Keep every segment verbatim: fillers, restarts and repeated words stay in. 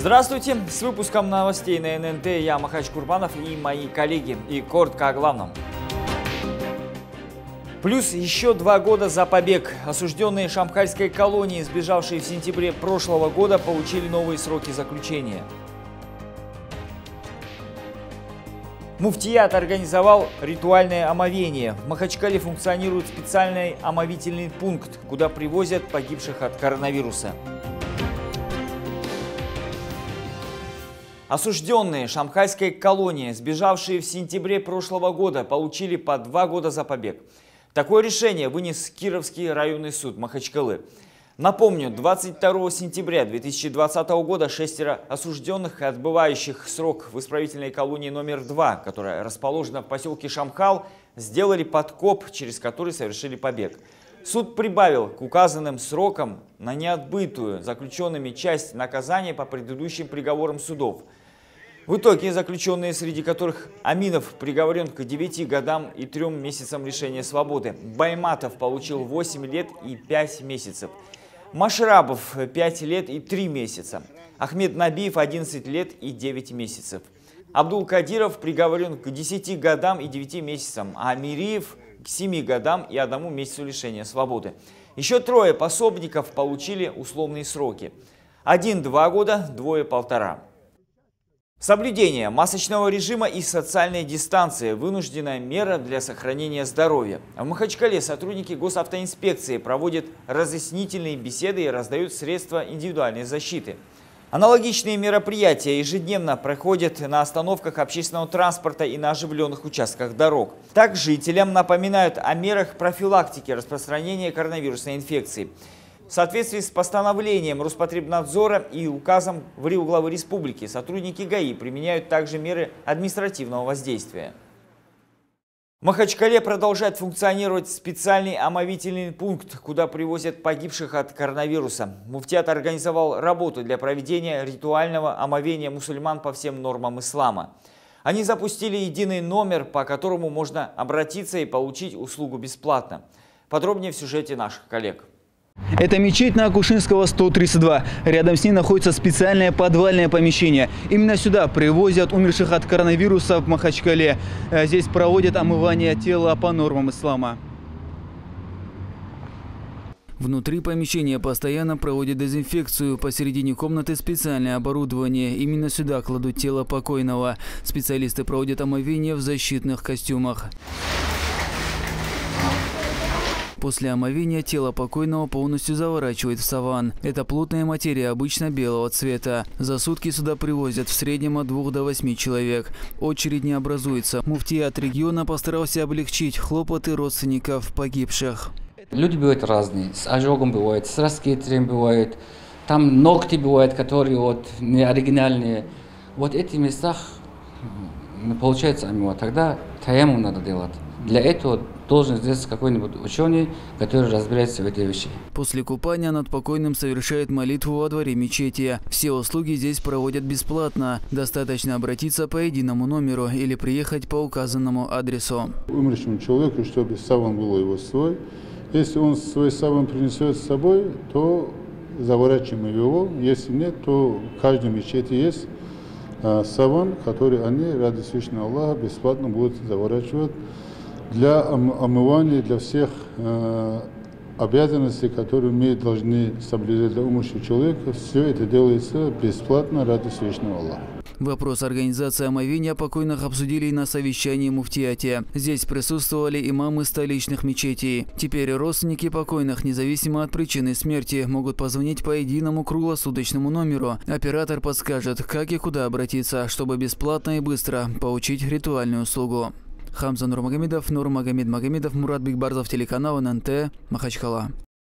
Здравствуйте! С выпуском новостей на эн эн тэ я Махач Курбанов и мои коллеги. И коротко о главном. Плюс еще два года за побег. Осужденные шамхальской колонии, сбежавшие в сентябре прошлого года, получили новые сроки заключения. Муфтият организовал ритуальное омовение. В Махачкале функционирует специальный омовительный пункт, куда привозят погибших от коронавируса. Осужденные шамхальской колонии, сбежавшие в сентябре прошлого года, получили по два года за побег. Такое решение вынес Кировский районный суд Махачкалы. Напомню, двадцать второго сентября две тысячи двадцатого года шестеро осужденных, отбывающих срок в исправительной колонии номер два, которая расположена в поселке Шамхал, сделали подкоп, через который совершили побег. Суд прибавил к указанным срокам на неотбытую заключенными часть наказания по предыдущим приговорам судов. В итоге заключенные, среди которых Аминов приговорен к девяти годам и трем месяцам лишения свободы, Байматов получил восемь лет и пять месяцев, Машрабов пять лет и три месяца, Ахмед Набиев одиннадцать лет и девять месяцев, Абдул-Кадиров приговорен к десяти годам и девяти месяцам, а Мириев к семи годам и одному месяцу лишения свободы. Еще трое пособников получили условные сроки. Один – два года, двое – полтора. Соблюдение масочного режима и социальной дистанции – вынужденная мера для сохранения здоровья. В Махачкале сотрудники госавтоинспекции проводят разъяснительные беседы и раздают средства индивидуальной защиты. Аналогичные мероприятия ежедневно проходят на остановках общественного транспорта и на оживленных участках дорог. Так жителям напоминают о мерах профилактики распространения коронавирусной инфекции. В соответствии с постановлением Роспотребнадзора и указом в РИО главы республики сотрудники ГАИ применяют также меры административного воздействия. В Махачкале продолжает функционировать специальный омовительный пункт, куда привозят погибших от коронавируса. Муфтият организовал работу для проведения ритуального омовения мусульман по всем нормам ислама. Они запустили единый номер, по которому можно обратиться и получить услугу бесплатно. Подробнее в сюжете наших коллег. Это мечеть на Акушинского, сто тридцать два. Рядом с ней находится специальное подвальное помещение. Именно сюда привозят умерших от коронавируса в Махачкале. Здесь проводят омывание тела по нормам ислама. Внутри помещения постоянно проводят дезинфекцию. Посередине комнаты специальное оборудование. Именно сюда кладут тело покойного. Специалисты проводят омовение в защитных костюмах. После омовения тело покойного полностью заворачивают в саван. Это плотная материя, обычно белого цвета. За сутки сюда привозят в среднем от двух до восьми человек. Очередь не образуется. Муфтият региона постарался облегчить хлопоты родственников погибших. Люди бывают разные. С ожогом бывает, с раскетрем бывает. Там ногти бывают, которые вот не оригинальные. Вот эти местах получается омывать. Тогда таяммум надо делать. Для этого должен здесь какой-нибудь ученый, который разбирается в этой вещи. После купания над покойным совершают молитву во дворе мечети. Все услуги здесь проводят бесплатно. Достаточно обратиться по единому номеру или приехать по указанному адресу. Умершему человеку, чтобы саван был его свой. Если он свой саван принесет с собой, то заворачиваем его. Если нет, то в каждой мечети есть саван, который они, ради Всевышнего Аллаха, бесплатно будут заворачивать. Для омывания, для всех э, обязанностей, которые мы должны соблюдать для умершего человека, все это делается бесплатно ради Всевышнего Аллаха. Вопрос организации омовения покойных обсудили и на совещании в Муфтияте. Здесь присутствовали имамы столичных мечетей. Теперь родственники покойных, независимо от причины смерти, могут позвонить по единому круглосуточному номеру. Оператор подскажет, как и куда обратиться, чтобы бесплатно и быстро получить ритуальную услугу. Хамза Нурмагомедов, Нурмагомед Магомедов, Мурат Бигбарзов, телеканал эн эн тэ, Махачкала.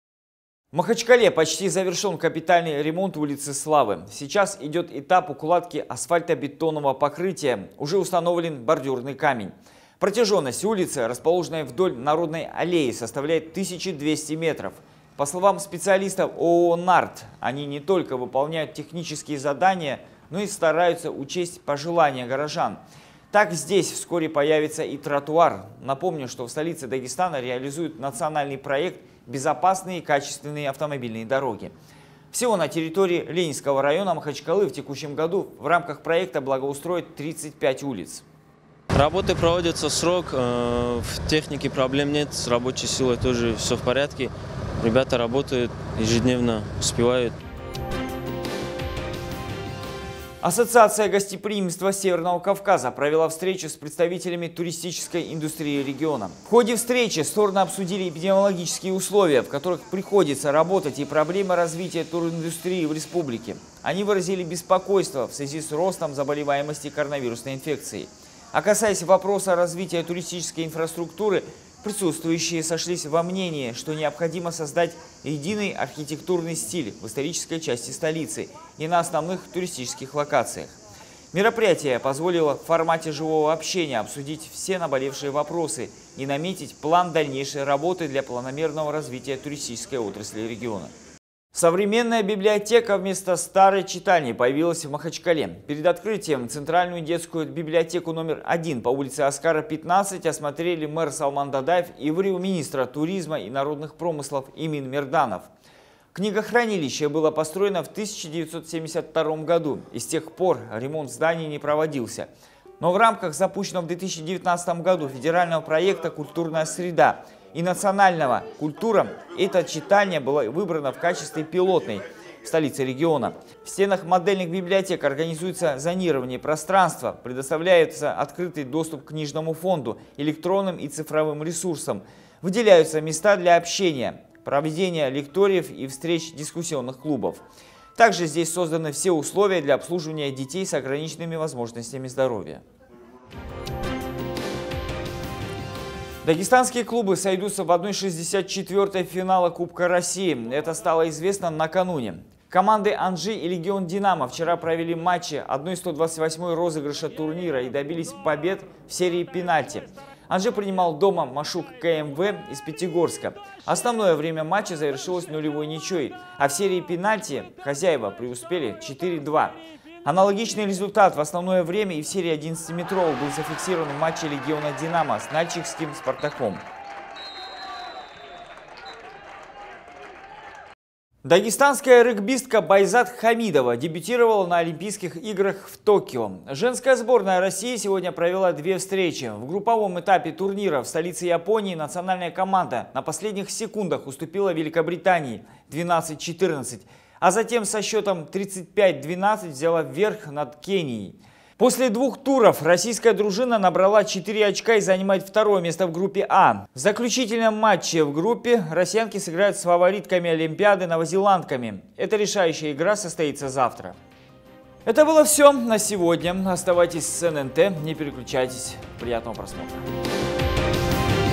В Махачкале почти завершен капитальный ремонт улицы Славы. Сейчас идет этап укладки асфальтобетонного покрытия. Уже установлен бордюрный камень. Протяженность улицы, расположенной вдоль Народной аллеи, составляет тысячу двести метров. По словам специалистов ООО «Нарт», они не только выполняют технические задания, но и стараются учесть пожелания горожан. Так здесь вскоре появится и тротуар. Напомню, что в столице Дагестана реализуют национальный проект «Безопасные и качественные автомобильные дороги». Всего на территории Ленинского района Махачкалы в текущем году в рамках проекта благоустроить тридцать пять улиц. Работы проводятся в срок, в технике проблем нет, с рабочей силой тоже все в порядке. Ребята работают ежедневно, успевают. Ассоциация гостеприимства Северного Кавказа провела встречу с представителями туристической индустрии региона. В ходе встречи стороны обсудили эпидемиологические условия, в которых приходится работать, и проблемы развития туриндустрии в республике. Они выразили беспокойство в связи с ростом заболеваемости коронавирусной инфекцией. А касаясь вопроса развития туристической инфраструктуры, присутствующие сошлись во мнении, что необходимо создать единый архитектурный стиль в исторической части столицы и на основных туристических локациях. Мероприятие позволило в формате живого общения обсудить все наболевшие вопросы и наметить план дальнейшей работы для планомерного развития туристической отрасли региона. Современная библиотека вместо старой читальни появилась в Махачкале. Перед открытием центральную детскую библиотеку номер один по улице Оскара, пятнадцать осмотрели мэр Салман Дадаев и министра туризма и народных промыслов Имин Мирданов. Книгохранилище было построено в тысяча девятьсот семьдесят втором году, и с тех пор ремонт зданий не проводился. Но в рамках запущенного в две тысячи девятнадцатом году федерального проекта «Культурная среда» и национального «Культура» эта читальня была выбрана в качестве пилотной в столице региона. В стенах модельных библиотек организуется зонирование пространства, предоставляется открытый доступ к книжному фонду, электронным и цифровым ресурсам, выделяются места для общения, проведения лекториев и встреч дискуссионных клубов. Также здесь созданы все условия для обслуживания детей с ограниченными возможностями здоровья. Дагестанские клубы сойдутся в одной шестьдесят четвёртой финала Кубка России. Это стало известно накануне. Команды «Анжи» и «Легион Динамо» вчера провели матчи одной сто двадцать восьмой розыгрыша турнира и добились побед в серии пенальти. «Анжи» принимал дома «Машук КМВ» из Пятигорска. Основное время матча завершилось нулевой ничьей, а в серии пенальти хозяева преуспели четыре-два. Аналогичный результат в основное время и в серии одиннадцатиметровых был зафиксирован в матче «Легиона Динамо» с нальчикским «Спартаком». Дагестанская регбистка Байзат Хамидова дебютировала на Олимпийских играх в Токио. Женская сборная России сегодня провела две встречи. В групповом этапе турнира в столице Японии национальная команда на последних секундах уступила Великобритании двенадцать-четырнадцать. А затем со счетом тридцать пять двенадцать взяла вверх над Кенией. После двух туров российская дружина набрала четыре очка и занимает второе место в группе А. В заключительном матче в группе россиянки сыграют с фаворитками Олимпиады новозеландками. Эта решающая игра состоится завтра. Это было все на сегодня. Оставайтесь с эн эн тэ, не переключайтесь. Приятного просмотра.